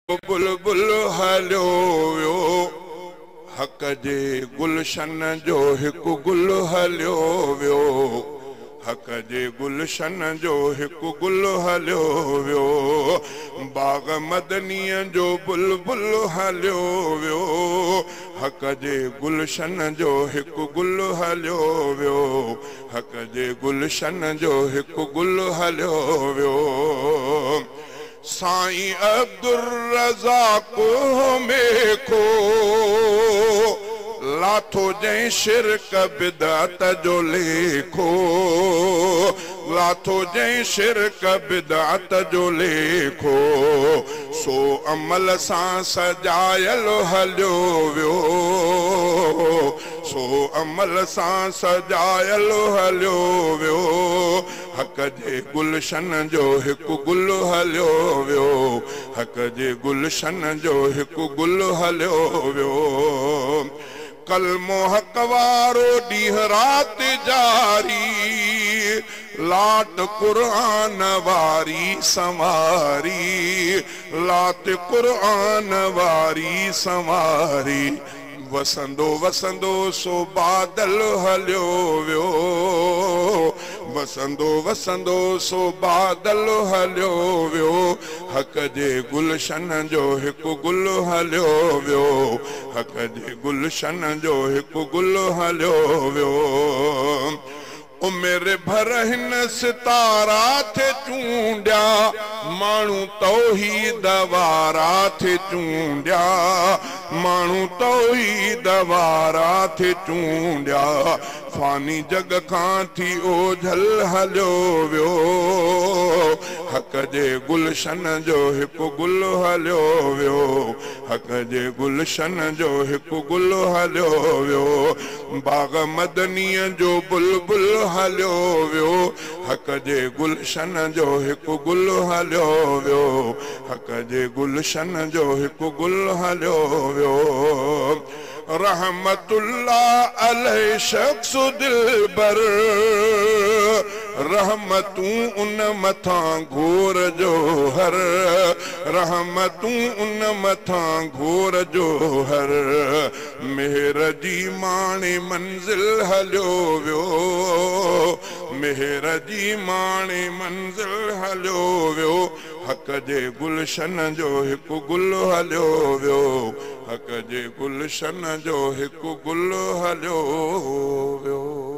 बुलबुल हलियो वियो हक़ जे गुलशन जो हिकु गुल हलियो वियो हक़ जे गुलशन जो हिकु गुल हलियो वियो बाग मदनीअ जो बुलबुल हलियो वियो हक़ जे गुलशन जो हिकु गुल हलियो वियो हक़ जे गुलशन जो हिकु गुल हलियो वियो साईं अब्दुल रज़ाक में को लाथो जंहिं शिरक बिदअत जो लेखो लाथो जंहिं शिरक बिदअत जो लेखो सो अमल सां सजायल हलियो वियो सो अमल सां सजायल हलियो वियो हक़ जे गुलशन जो हिकु गुल हलियो वियो हक़ जे गुलशन जो हिकु गुल हलियो वियो कलमो हक़ वारो ॾींहुं राति जारी लाट क़ुरान वारी संवारी लाट क़ुरान वारी संवारी वसंदो वसंदो सो बादल हलियो वियो वसंदो वसंदो सो बादल हलियो वियो हक़ जे गुलशन जो हिकु गुल हलियो वियो हक़ जे गुलशन जो हिकु गुल हलियो वियो उमिरि भर हिन सितारा थे चूंडिया माण्हू तौहीद वारा थे चूंडिया माण्हू तौहीद वारा थे चूंडिया फानी जग खां थी ओझल हलियो वियो हक़ जे गुलशन जो हिकु गुल हलियो वियो हक़ जे गुलशन जो हिकु गुल हलियो वियो बाग मदनीअ जो बुलबुल हलियो वियो हक़ जे गुलशन जो हिकु गुल हलियो वियो हक़ जे गुलशन जो हिकु गुल हलियो वियो रहमतुल्लाह अलैहि शख्स दिलबर रहमतूं उन मथां घोर जो हर रहमतूं उन मथां घोर जो हर मेहर जी माणे मंज़िल हलियो वियो मेहर जी माणे मंज़िल हलियो वियो हक़ जे गुलशन जो हिकु गुल हलियो वियो हक़ जे गुलशन जो हिकु गुल हलियो वियो